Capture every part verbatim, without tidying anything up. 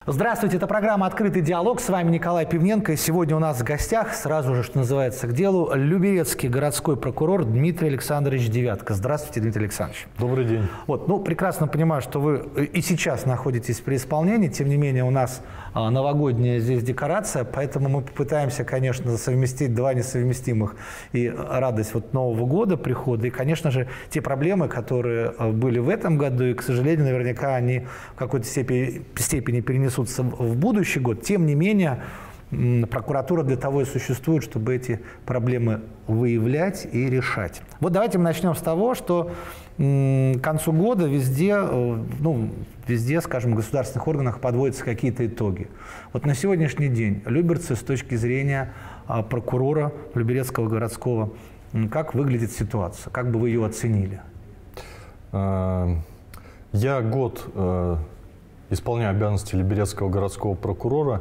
Здравствуйте, это программа «Открытый диалог». С вами Николай Пивненко. И сегодня у нас в гостях, сразу же, что называется, к делу, люберецкий городской прокурор Дмитрий Александрович Девятко. Здравствуйте, Дмитрий Александрович. Добрый день. Вот, ну, прекрасно понимаю, что вы и сейчас находитесь при исполнении. Тем не менее, у нас а, новогодняя здесь декорация, поэтому мы попытаемся, конечно, совместить два несовместимых и радость вот Нового года, прихода, и, конечно же, те проблемы, которые были в этом году, и, к сожалению, наверняка они в какой-то степени, степени перенесутся в будущий год. Тем не менее, прокуратура для того и существует, чтобы эти проблемы выявлять и решать. Вот давайте мы начнем с того, что к концу года везде, ну, везде, скажем, в государственных органах подводятся какие-то итоги. Вот на сегодняшний день люберцы с точки зрения прокурора Люберецкого городского, как выглядит ситуация? Как бы вы ее оценили? Я год исполняю обязанности Люберецкого городского прокурора,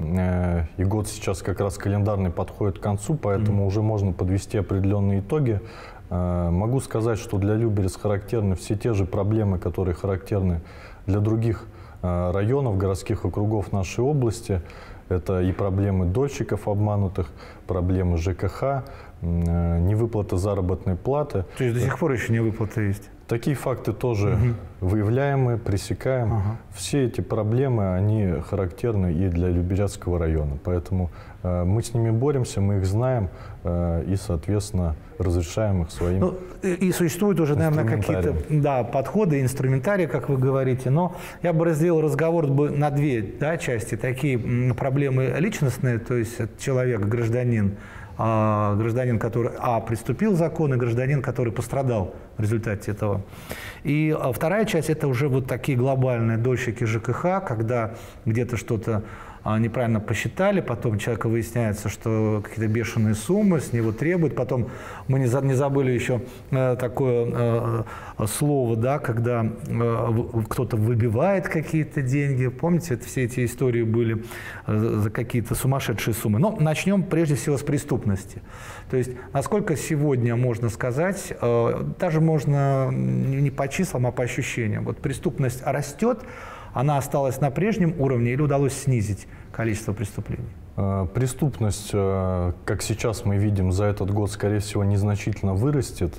и год сейчас как раз календарный подходит к концу, поэтому mm-hmm. уже можно подвести определенные итоги. Могу сказать, что для Люберец характерны все те же проблемы, которые характерны для других районов, городских округов нашей области. Это и проблемы дольщиков обманутых, проблемы ЖКХ, невыплата заработной платы. То есть до сих пор еще невыплата есть? Такие факты тоже угу. выявляем, пресекаем. Ага. Все эти проблемы, они характерны и для Люберецкого района. Поэтому э, мы с ними боремся, мы их знаем э, и, соответственно, разрешаем их своим. Ну, и существуют уже, наверное, какие-то да, подходы, инструментарии, как вы говорите. Но я бы разделил разговор бы на две да, части. Такие проблемы личностные, то есть человек, гражданин, гражданин, который, а, приступил закон, и гражданин, который пострадал в результате этого. И вторая часть – это уже вот такие глобальные дольщики ЖКХ, когда где-то что-то неправильно посчитали, потом человека выясняется, что какие-то бешеные суммы с него требуют. Потом мы не, за, не забыли еще э, такое э, слово, да, когда э, кто-то выбивает какие-то деньги. Помните, это, все эти истории были э, за какие-то сумасшедшие суммы. Но начнем прежде всего с преступности. То есть, насколько сегодня можно сказать, э, даже можно не по числам, а по ощущениям. Вот преступность растет, она осталась на прежнем уровне или удалось снизить количество преступлений? Преступность, как сейчас мы видим, за этот год, скорее всего, незначительно вырастет.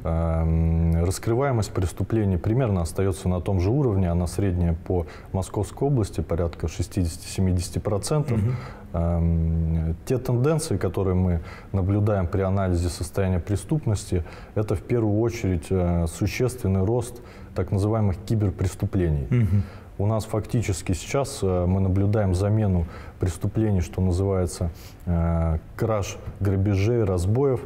Угу. Раскрываемость преступлений примерно остается на том же уровне. Она средняя по Московской области, порядка шестидесяти-семидесяти процентов. Угу. Те тенденции, которые мы наблюдаем при анализе состояния преступности, это в первую очередь существенный рост так называемых киберпреступлений. Угу. У нас фактически сейчас мы наблюдаем замену преступлений, что называется, краж, грабежей, разбоев,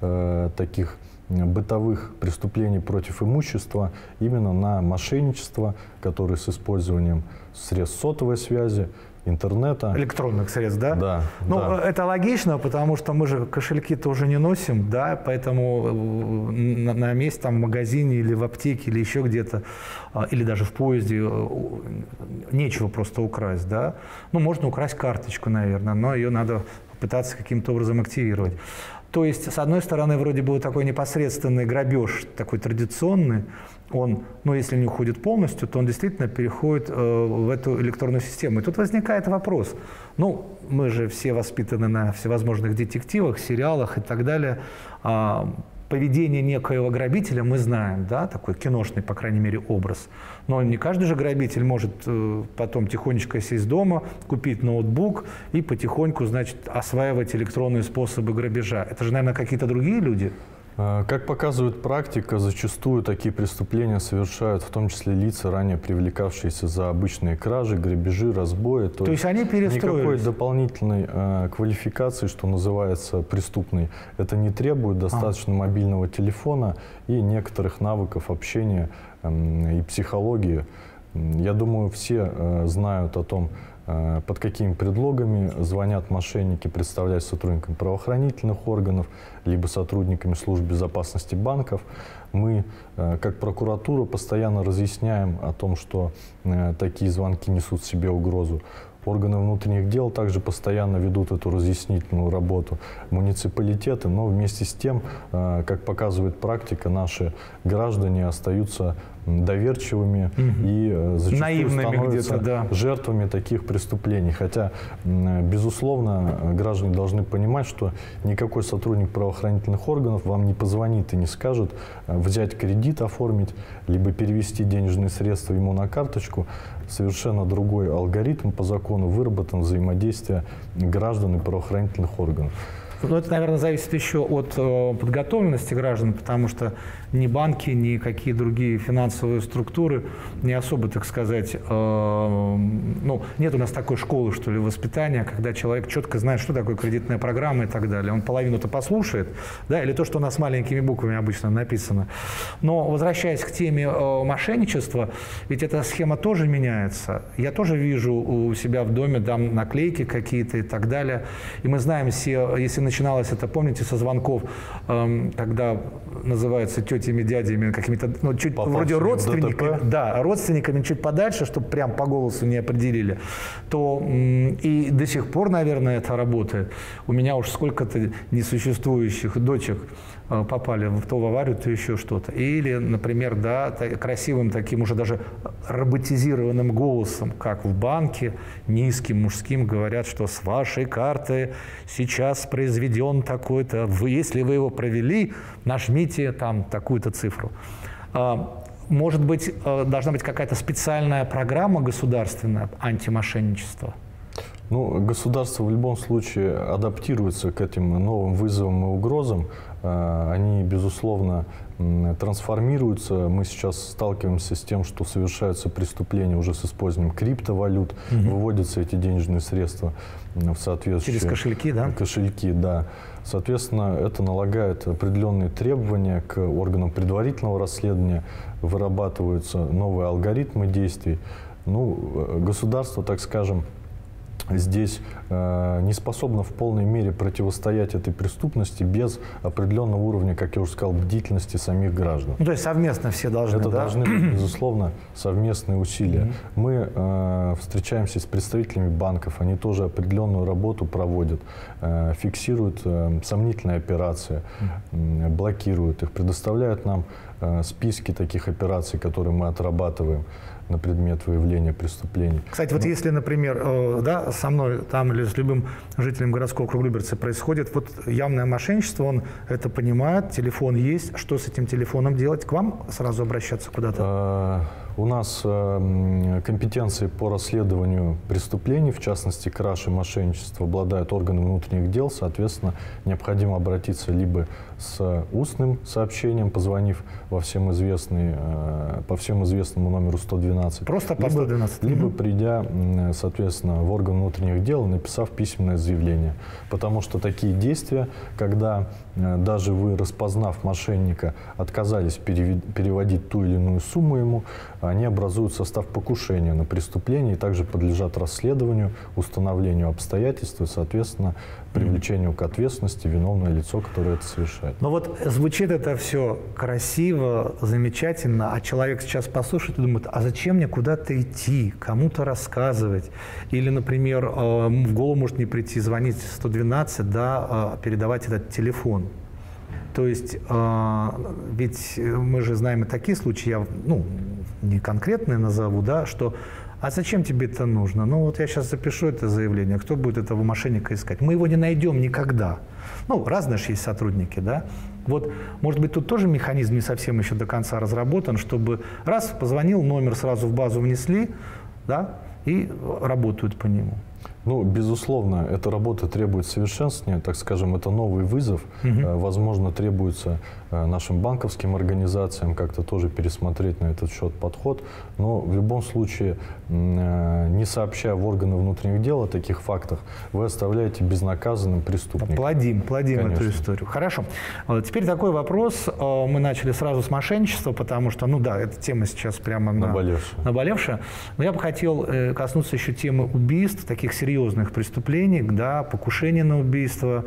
таких бытовых преступлений против имущества, именно на мошенничество, которые с использованием средств сотовой связи, интернета. Электронных средств, да? Да. Ну, да. Это логично, потому что мы же кошельки-то уже не носим, да, поэтому на, на месте там в магазине или в аптеке или еще где-то, или даже в поезде нечего просто украсть, да. Ну, можно украсть карточку, наверное, но ее надо попытаться каким-то образом активировать. То есть, с одной стороны, вроде бы такой непосредственный грабеж, такой традиционный, он, ну, если не уходит полностью, то он действительно переходит э, в эту электронную систему. И тут возникает вопрос. Ну, мы же все воспитаны на всевозможных детективах, сериалах и так далее. А, поведение некоего грабителя мы знаем, да, такой киношный, по крайней мере, образ. Но не каждый же грабитель может э, потом тихонечко сесть дома, купить ноутбук и потихоньку, значит, осваивать электронные способы грабежа. Это же, наверное, какие-то другие люди? Как показывает практика, зачастую такие преступления совершают в том числе лица, ранее привлекавшиеся за обычные кражи, грабежи, разбои. То, То есть они перестроились? Никакой дополнительной э, квалификации, что называется, преступной, это не требует. Достаточно а. мобильного телефона и некоторых навыков общения э, и психологии. Я думаю, все э, знают о том, под какими предлогами звонят мошенники, представляясь сотрудниками правоохранительных органов, либо сотрудниками служб безопасности банков. Мы, как прокуратура, постоянно разъясняем о том, что такие звонки несут в себе угрозу. Органы внутренних дел также постоянно ведут эту разъяснительную работу, муниципалитеты, но вместе с тем, как показывает практика, наши граждане остаются доверчивыми угу. и зачастую наивными становятся да. жертвами таких преступлений. Хотя, безусловно, граждане должны понимать, что никакой сотрудник правоохранительных органов вам не позвонит и не скажет взять кредит, оформить, либо перевести денежные средства ему на карточку. Совершенно другой алгоритм по закону выработан взаимодействия граждан и правоохранительных органов. Но это, наверное, зависит еще от э, подготовленности граждан, потому что ни банки, ни какие другие финансовые структуры не особо, так сказать, э, ну, нет у нас такой школы, что ли, воспитания, когда человек четко знает, что такое кредитная программа и так далее. Он половину-то послушает, да, или то, что у нас маленькими буквами обычно написано. Но, возвращаясь к теме э, мошенничества, ведь эта схема тоже меняется. Я тоже вижу у себя в доме там наклейки какие-то и так далее. И мы знаем все, если начиналось это, помните, со звонков, эм, когда называются тетями, дядями, какими-то, ну, чуть Попавшими вроде родственниками, ДТП. да, родственниками чуть подальше, чтобы прям по голосу не определили, то м, и до сих пор, наверное, это работает. У меня уж сколько-то несуществующих дочек э, попали в то в аварию, то еще что-то. Или, например, да, красивым таким уже даже роботизированным голосом, как в банке, низким, мужским, говорят, что с вашей карты сейчас произведен такой-то, вы, если вы его провели, нажмите там такую-то цифру. Может быть, должна быть какая-то специальная программа государственная антимошенничества? Ну, государство в любом случае адаптируется к этим новым вызовам и угрозам. Они, безусловно, трансформируются. Мы сейчас сталкиваемся с тем, что совершаются преступления уже с использованием криптовалют, угу. выводятся эти денежные средства в соответствующие... Через кошельки, да? Кошельки, да. Соответственно, это налагает определенные требования к органам предварительного расследования, вырабатываются новые алгоритмы действий. Ну, государство, так скажем, здесь э, не способна в полной мере противостоять этой преступности без определенного уровня, как я уже сказал, бдительности самих граждан. Ну, то есть совместно все должны, Это да? должны быть, безусловно, совместные усилия. Mm-hmm. Мы э, встречаемся с представителями банков, они тоже определенную работу проводят, э, фиксируют э, сомнительные операции, mm-hmm. э, блокируют их, предоставляют нам э, списки таких операций, которые мы отрабатываем на предмет выявления преступлений. Кстати, вот ну, если, например, э, да, со мной там или с любым жителем городского округа Люберцы происходит вот явное мошенничество, он это понимает, телефон есть, что с этим телефоном делать? К вам сразу обращаться куда-то? У нас э, компетенции по расследованию преступлений, в частности, краж и мошенничества, обладают органы внутренних дел. Соответственно, необходимо обратиться либо с устным сообщением, позвонив во всем известный, э, по всем известному номеру сто двенадцать. Просто по сто двенадцать. Либо, либо придя, соответственно, в орган внутренних дел, написав письменное заявление. Потому что такие действия, когда э, даже вы, распознав мошенника, отказались переводить ту или иную сумму ему, они образуют состав покушения на преступление и также подлежат расследованию, установлению обстоятельств и, соответственно, привлечению к ответственности виновное лицо, которое это совершает. Ну вот звучит это все красиво, замечательно, а человек сейчас послушает и думает, а зачем мне куда-то идти, кому-то рассказывать? Или, например, в голову может не прийти звонить сто двенадцать, да, передавать этот телефон. То есть, э, ведь мы же знаем и такие случаи, я ну, не конкретные назову, да, что «а зачем тебе это нужно? Ну вот я сейчас запишу это заявление, кто будет этого мошенника искать? Мы его не найдем никогда». Ну, разные же есть сотрудники, да. Вот, может быть, тут тоже механизм не совсем еще до конца разработан, чтобы раз позвонил, номер сразу в базу внесли, да, и работают по нему. Ну, безусловно, эта работа требует совершенствования, так скажем, это новый вызов. Угу. Возможно, требуется нашим банковским организациям как-то тоже пересмотреть на этот счет подход. Но в любом случае, не сообщая в органы внутренних дел о таких фактах, вы оставляете безнаказанным преступника. Плодим, плодим эту историю. Хорошо. Теперь такой вопрос. Мы начали сразу с мошенничества, потому что, ну да, эта тема сейчас прямо наболевшая. На, наболевшая. Но я бы хотел коснуться еще темы убийств, таких серьезных преступлений, да, покушения на убийство.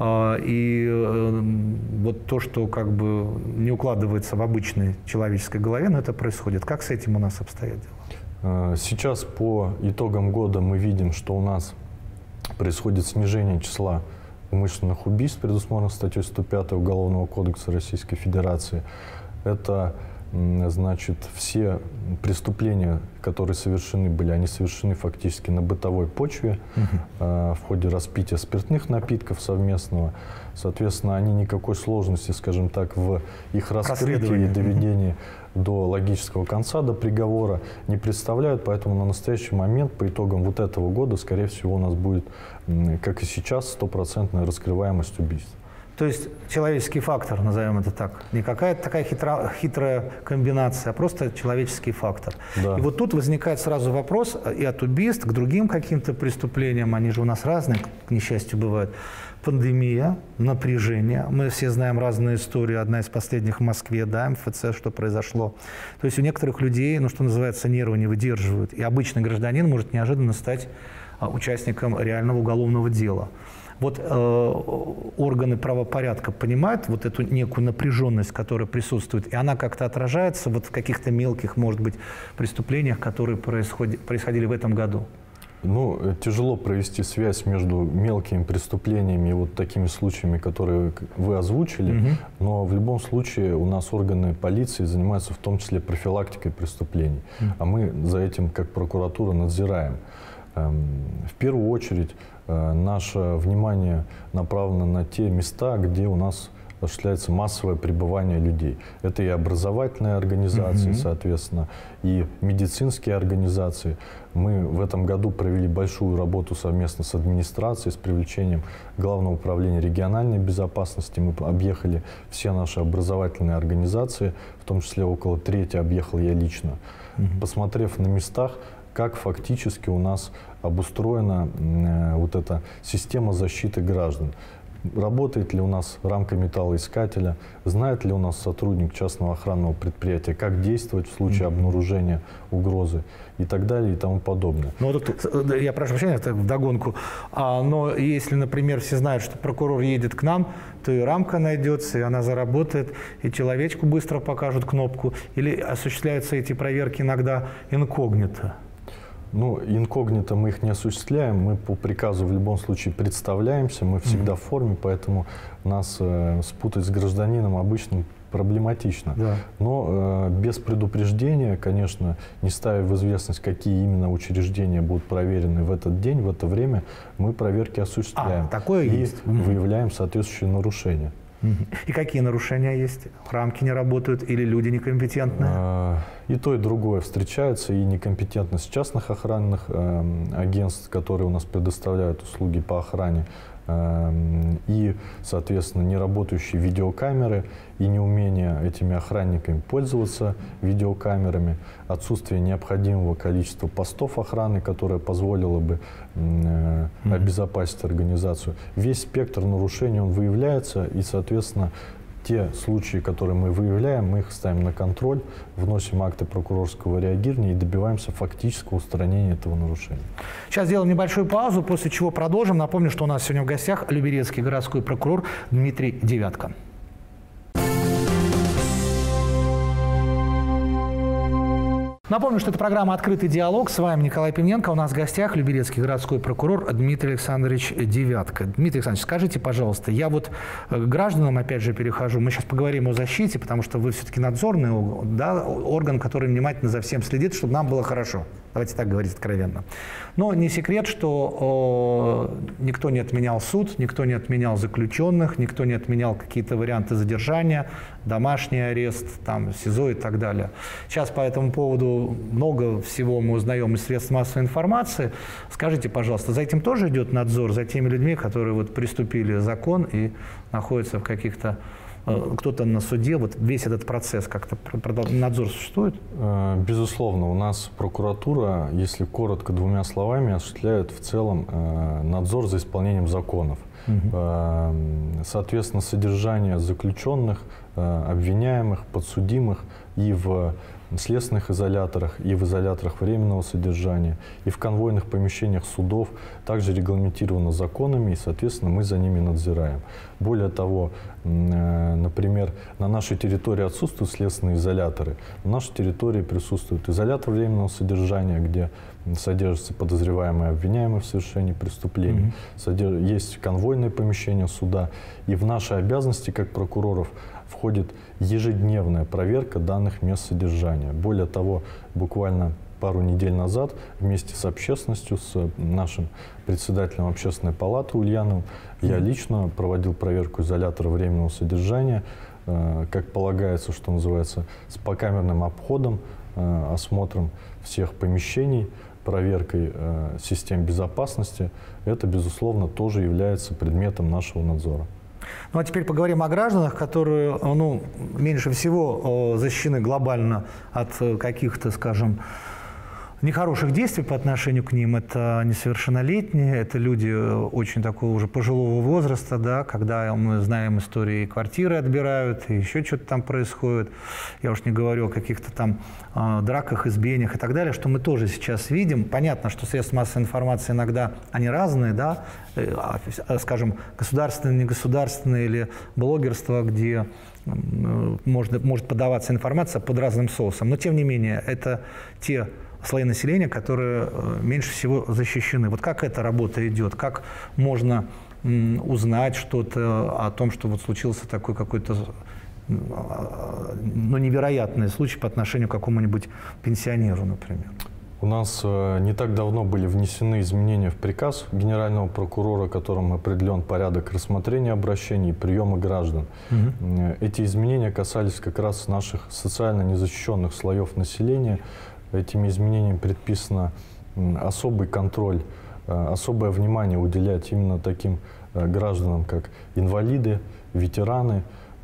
И вот то, что как бы не укладывается в обычной человеческой голове, но это происходит. Как с этим у нас обстоят дела? Сейчас по итогам года мы видим, что у нас происходит снижение числа умышленных убийств, предусмотренных статьей сто пятой Уголовного кодекса Российской Федерации. Это значит, все преступления, которые совершены были, они совершены фактически на бытовой почве, uh-huh. в ходе распития спиртных напитков совместного. Соответственно, они никакой сложности, скажем так, в их раскрытии и доведении uh-huh. до логического конца, до приговора не представляют. Поэтому на настоящий момент, по итогам вот этого года, скорее всего, у нас будет, как и сейчас, стопроцентная раскрываемость убийств. То есть человеческий фактор, назовем это так, не какая-то такая хитра, хитрая комбинация, а просто человеческий фактор. Да. И вот тут возникает сразу вопрос и от убийств к другим каким-то преступлениям, они же у нас разные, к несчастью, бывают. Пандемия, напряжение. Мы все знаем разные истории. Одна из последних в Москве, да, эм эф цэ, что произошло. То есть у некоторых людей, ну, что называется, нервы не выдерживают. И обычный гражданин может неожиданно стать а, участником реального уголовного дела. Вот э, органы правопорядка понимают вот эту некую напряженность, которая присутствует, и она как-то отражается вот в каких-то мелких, может быть, преступлениях, которые происходи, происходили в этом году? Ну, тяжело провести связь между мелкими преступлениями и вот такими случаями, которые вы озвучили, угу. но в любом случае у нас органы полиции занимаются в том числе профилактикой преступлений, угу. а мы за этим, как прокуратура, надзираем. В первую очередь наше внимание направлено на те места, где у нас осуществляется массовое пребывание людей. Это и образовательные организации, mm-hmm. соответственно, и медицинские организации. Мы в этом году провели большую работу совместно с администрацией, с привлечением Главного управления региональной безопасности. Мы объехали все наши образовательные организации, в том числе около трети объехал я лично. Mm-hmm. Посмотрев на местах, как фактически у нас обустроена э, вот эта система защиты граждан. Работает ли у нас рамка металлоискателя, знает ли у нас сотрудник частного охранного предприятия, как действовать в случае обнаружения угрозы и так далее и тому подобное. Ну, вот, я прошу прощения, это вдогонку, а, но если, например, все знают, что прокурор едет к нам, то и рамка найдется, и она заработает, и человечку быстро покажут кнопку, или осуществляются эти проверки иногда инкогнито? Ну, инкогнито мы их не осуществляем, мы по приказу в любом случае представляемся, мы всегда mm-hmm. в форме, поэтому нас э, спутать с гражданином обычно проблематично. Да. Но э, без предупреждения, конечно, не ставя в известность, какие именно учреждения будут проверены в этот день, в это время, мы проверки осуществляем. А, такое и есть. выявляем соответствующие нарушения. И какие нарушения есть? Рамки не работают или люди некомпетентные? И то, и другое встречается, и некомпетентность частных охранных э, агентств, которые у нас предоставляют услуги по охране, э, и, соответственно, неработающие видеокамеры, и неумение этими охранниками пользоваться видеокамерами, отсутствие необходимого количества постов охраны, которое позволило бы э, mm-hmm. обезопасить организацию. Весь спектр нарушений, он выявляется, и, соответственно, те случаи, которые мы выявляем, мы их ставим на контроль, вносим акты прокурорского реагирования и добиваемся фактического устранения этого нарушения. Сейчас сделаем небольшую паузу, после чего продолжим. Напомню, что у нас сегодня в гостях люберецкий городской прокурор Дмитрий Девятко. Напомню, что это программа «Открытый диалог». С вами Николай Пименко. У нас в гостях люберецкий городской прокурор Дмитрий Александрович Девятко. Дмитрий Александрович, скажите, пожалуйста, я вот к гражданам опять же перехожу. Мы сейчас поговорим о защите, потому что вы все-таки надзорный, да, орган, который внимательно за всем следит, чтобы нам было хорошо. Давайте так говорить откровенно. Но не секрет, что э, никто не отменял суд, никто не отменял заключенных, никто не отменял какие-то варианты задержания, домашний арест, там, СИЗО и так далее. Сейчас по этому поводу много всего мы узнаем из средств массовой информации. Скажите, пожалуйста, за этим тоже идет надзор, за теми людьми, которые вот приступили закон и находятся в каких-то... Кто-то на суде, вот весь этот процесс, как-то надзор существует? Безусловно, у нас прокуратура, если коротко двумя словами, осуществляет в целом надзор за исполнением законов. Угу. Соответственно, содержание заключенных, обвиняемых, подсудимых и в следственных изоляторах, и в изоляторах временного содержания, и в конвойных помещениях судов также регламентировано законами, и, соответственно, мы за ними надзираем. Более того, например, на нашей территории отсутствуют следственные изоляторы, на нашей территории присутствует изолятор временного содержания, где содержатся подозреваемые, обвиняемые в совершении преступлений, mm-hmm. есть конвойные помещения суда, и в нашей обязанности, как прокуроров, входит ежедневная проверка данных мест содержания. Более того, буквально пару недель назад вместе с общественностью, с нашим председателем общественной палаты Ульяновым, я лично проводил проверку изолятора временного содержания, как полагается, что называется, с покамерным обходом, осмотром всех помещений, проверкой систем безопасности. Это, безусловно, тоже является предметом нашего надзора. Ну а теперь поговорим о гражданах, которые ну, меньше всего защищены глобально от каких-то, скажем, нехороших действий по отношению к ним. Это несовершеннолетние, это люди очень такого уже пожилого возраста, да, когда мы знаем истории, квартиры отбирают, и еще что-то там происходит. Я уж не говорю о каких-то там э, драках, избиениях и так далее, что мы тоже сейчас видим. Понятно, что средства массовой информации иногда, они разные, да, э, скажем, государственные, негосударственные или блогерство, где э, может, может подаваться информация под разным соусом. Но, тем не менее, это те слои населения, которые меньше всего защищены. Вот как эта работа идет? Как можно узнать что-то о том, что вот случился такой какой-то ну, невероятный случай по отношению к какому-нибудь пенсионеру, например? У нас э, не так давно были внесены изменения в приказ генерального прокурора, которым определен порядок рассмотрения обращений и приема граждан. Угу. Эти изменения касались как раз наших социально незащищенных слоев населения. Этими изменениями предписано особый контроль, особое внимание уделять именно таким гражданам, как инвалиды, ветераны.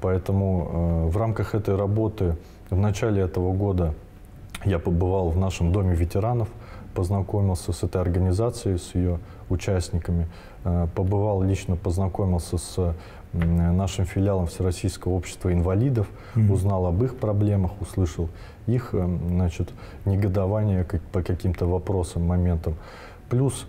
Поэтому в рамках этой работы в начале этого года я побывал в нашем доме ветеранов, познакомился с этой организацией, с ее участниками, побывал лично, познакомился с нашим филиалом Всероссийского общества инвалидов, mm-hmm. узнал об их проблемах, услышал их, значит, негодование по каким-то вопросам, моментам. Плюс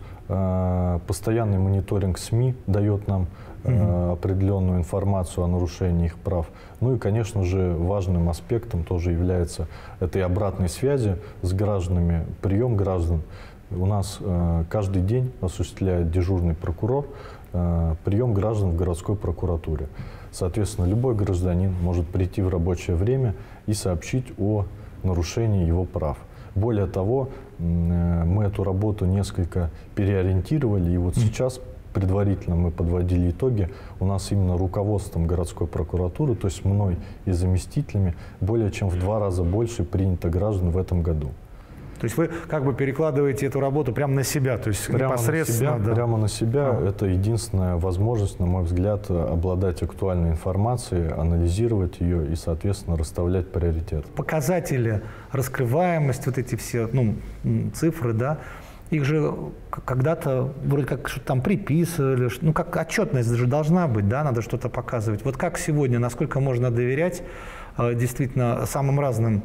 э, постоянный мониторинг СМИ дает нам э, mm-hmm. определенную информацию о нарушении их прав. Ну и, конечно же, важным аспектом тоже является этой обратной связи с гражданами, прием граждан. У нас э, каждый день осуществляет дежурный прокурор э, прием граждан в городской прокуратуре. Соответственно, любой гражданин может прийти в рабочее время и сообщить о нарушении его прав. Более того, э, мы эту работу несколько переориентировали, и вот сейчас предварительно мы подводили итоги. У нас именно руководством городской прокуратуры, то есть мной и заместителями, более чем в два раза больше принято граждан в этом году. То есть вы как бы перекладываете эту работу прямо на себя, то есть прямо непосредственно. На себя, да. Прямо на себя. А. Это единственная возможность, на мой взгляд, обладать актуальной информацией, анализировать ее и, соответственно, расставлять приоритеты. Показатели, раскрываемость, вот эти все ну, цифры, да, их же когда-то вроде как что-то там приписывали, ну как отчетность же должна быть, да, надо что-то показывать. Вот как сегодня, насколько можно доверять действительно самым разным,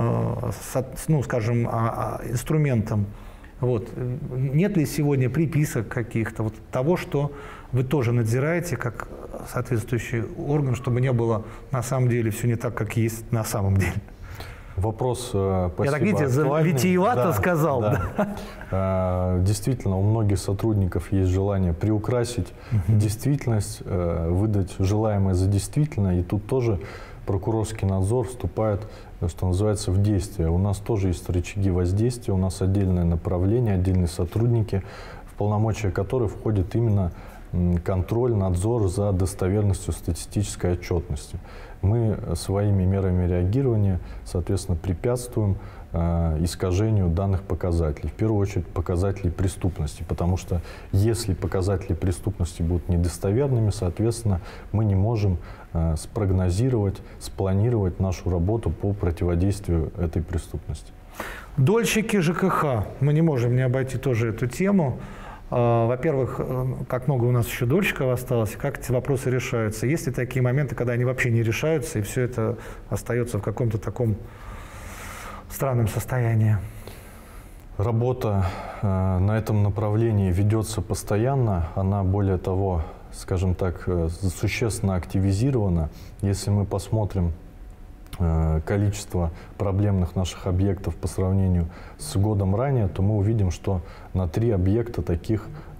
ну, скажем, инструментам. Вот. Нет ли сегодня приписок каких-то, вот того, что вы тоже надзираете как соответствующий орган, чтобы не было на самом деле все не так, как есть на самом деле? Вопрос, спасибо, я так, видите, витиевато да, сказал. Да. Да. Действительно, у многих сотрудников есть желание приукрасить угу. действительность, выдать желаемое за действительное, и тут тоже прокурорский надзор вступает, что называется, в действие. У нас тоже есть рычаги воздействия, у нас отдельное направление, отдельные сотрудники, в полномочия которых входит именно контроль, надзор за достоверностью статистической отчетности. Мы своими мерами реагирования, соответственно, препятствуем э, искажению данных показателей. В первую очередь показателей преступности, потому что если показатели преступности будут недостоверными, соответственно, мы не можем э, спрогнозировать, спланировать нашу работу по противодействию этой преступности. Дольщики ЖКХ. Мы не можем не обойти тоже эту тему. Во-первых, как много у нас еще дольщиков осталось, как эти вопросы решаются? Есть ли такие моменты, когда они вообще не решаются, и все это остается в каком-то таком странном состоянии? Работа э, на этом направлении ведется постоянно. Она, более того, скажем так, существенно активизирована. Если мы посмотрим э, количество проблемных наших объектов по сравнению с годом ранее, то мы увидим, что на три объекта таких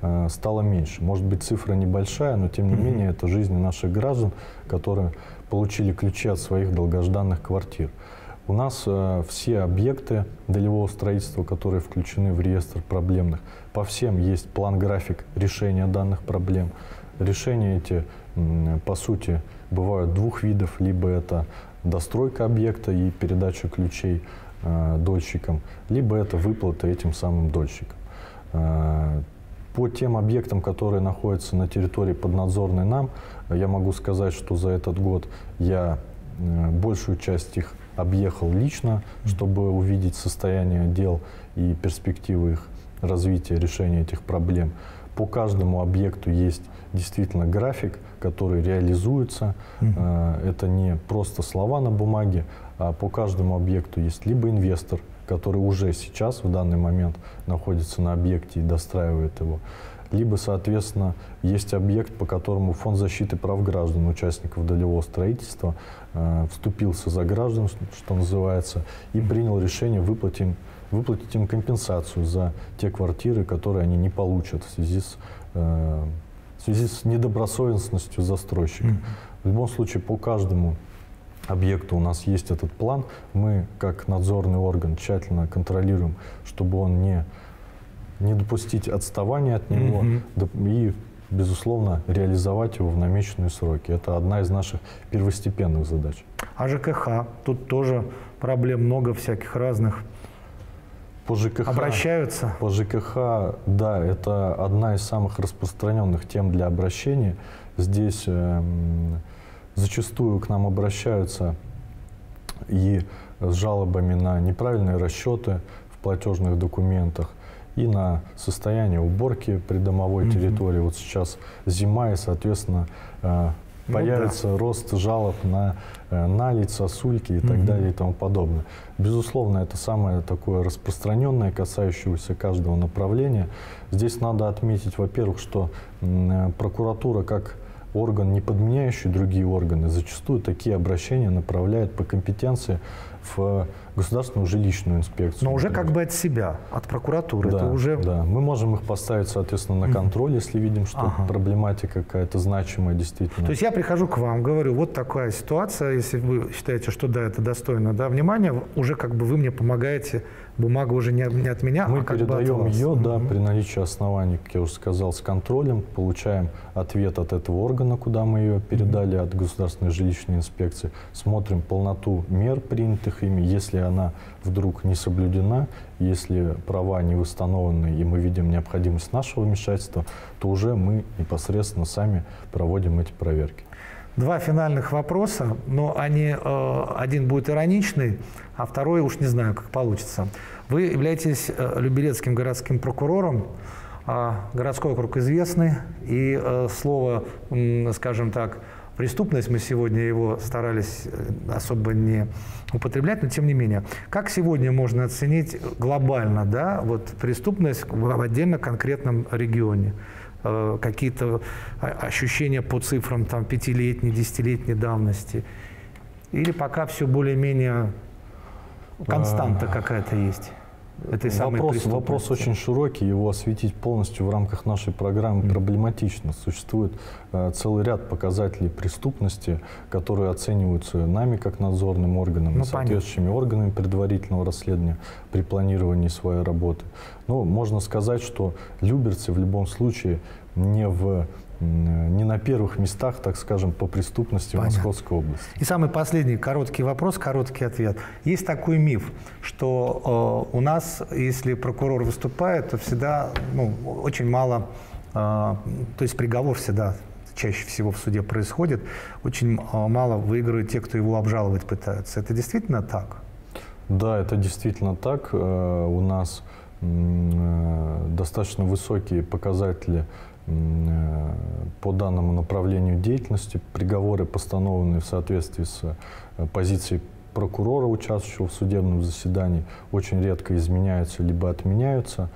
стало меньше. Может быть, цифра небольшая, но тем не менее это жизни наших граждан, которые получили ключи от своих долгожданных квартир. У нас э, все объекты долевого строительства, которые включены в реестр проблемных, по всем есть план-график решения данных проблем. Решения эти, м, по сути, бывают двух видов. Либо это достройка объекта и передача ключей э, дольщикам, либо это выплата этим самым дольщикам. Э, по тем объектам, которые находятся на территории поднадзорной нам, я могу сказать, что за этот год я э, большую часть их объехал лично, чтобы увидеть состояние дел и перспективы их развития, решения этих проблем. По каждому объекту есть действительно график, который реализуется. Mm-hmm. Это не просто слова на бумаге, а по каждому объекту есть либо инвестор, который уже сейчас, в данный момент, находится на объекте и достраивает его, либо, соответственно, есть объект, по которому Фонд защиты прав граждан, участников долевого строительства, э, вступился за граждан, что называется, и принял решение выплатить им, выплатить им компенсацию за те квартиры, которые они не получат в связи с, э, в связи с недобросовестностью застройщика. Mm-hmm. В любом случае, по каждому объекту у нас есть этот план. Мы, как надзорный орган, тщательно контролируем, чтобы он не не допустить отставания от него mm-hmm. и, безусловно, реализовать его в намеченные сроки. Это одна из наших первостепенных задач. А ЖКХ? Тут тоже проблем много всяких разных. По ЖКХ, обращаются? По ЖКХ, да, это одна из самых распространенных тем для обращения. Здесь э, зачастую к нам обращаются и с жалобами на неправильные расчеты в платежных документах, и на состояние уборки придомовой mm-hmm. территории. Вот сейчас зима, и, соответственно, э, появится ну, да. рост жалоб на э, наледь, сосульки и mm-hmm. так далее и тому подобное. Безусловно, это самое такое распространенное, касающееся каждого направления. Здесь надо отметить, во-первых, что э, прокуратура, как орган, не подменяющий другие органы, зачастую такие обращения направляет по компетенции в государственную жилищную инспекцию. Но уже как бы от себя, от прокуратуры. Да, это уже... да. Мы можем их поставить, соответственно, на контроль, mm-hmm. если видим, что ага. проблематика какая-то значимая действительно. То есть я прихожу к вам, говорю, вот такая ситуация, если вы считаете, что да, это достойно да, внимания, уже как бы вы мне помогаете, бумага уже не, не от меня, Мы а как передаем бы от вас. ее, да, mm-hmm. при наличии оснований, как я уже сказал, с контролем, получаем ответ от этого органа, куда мы ее передали, mm-hmm. от государственной жилищной инспекции, смотрим полноту мер, принятых ими, если она вдруг не соблюдена, если права не восстановлены и мы видим необходимость нашего вмешательства, то уже мы непосредственно сами проводим эти проверки. Два финальных вопроса, но они, э, один будет ироничный, а второй уж не знаю, как получится. Вы являетесь э, люберецким городским прокурором, э, городской округ известный, и э, слово, э, скажем так, преступность, мы сегодня его старались особо не употреблять, но тем не менее. Как сегодня можно оценить глобально да, вот, преступность в отдельно конкретном регионе? Э, какие-то ощущения по цифрам там, пятилетней, десятилетней давности? Или пока все более-менее константа какая-то есть? Этой самой вопрос, вопрос очень широкий, его осветить полностью в рамках нашей программы mm. проблематично. Существует э, целый ряд показателей преступности, которые оцениваются нами как надзорным органом, ну, и соответствующими понятно. органами предварительного расследования при планировании своей работы. Но можно сказать, что люберцы в любом случае не в не на первых местах, так скажем, по преступности Понятно. в Московской области. И самый последний короткий вопрос, короткий ответ. Есть такой миф, что э, у нас, если прокурор выступает, то всегда ну, очень мало, э, то есть приговор всегда чаще всего в суде происходит, очень э, мало выигрывают те, кто его обжаловать пытаются. Это действительно так? Да, это действительно так. Э, у нас э, достаточно высокие показатели по данному направлению деятельности. Приговоры, постановленные в соответствии с позицией прокурора, участвующего в судебном заседании, очень редко изменяются либо отменяются.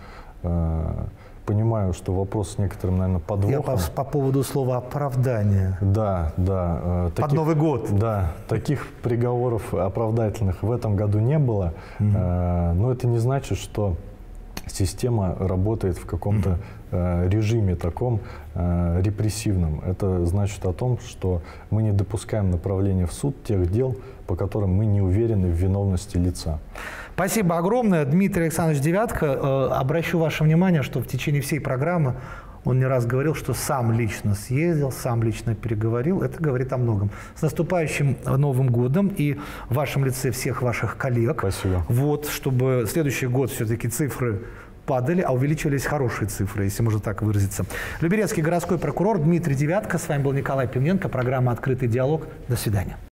Понимаю, что вопрос с некоторым, наверное, подвохом. Я по, по поводу слова «оправдание». Да, да. Под таких, Новый год. Да, таких приговоров оправдательных в этом году не было. Mm-hmm. Но это не значит, что система работает в каком-то э, режиме таком э, репрессивном. Это значит о том, что мы не допускаем направления в суд тех дел, по которым мы не уверены в виновности лица. Спасибо огромное. Дмитрий Александрович Девятко. Э, обращу ваше внимание, что в течение всей программы он не раз говорил, что сам лично съездил, сам лично переговорил. Это говорит о многом. С наступающим Новым годом и в вашем лице всех ваших коллег. Спасибо. Вот, чтобы следующий год все-таки цифры падали, а увеличивались хорошие цифры, если можно так выразиться. Люберецкий городской прокурор Дмитрий Девятко. С вами был Николай Пивненко. Программа «Открытый диалог». До свидания.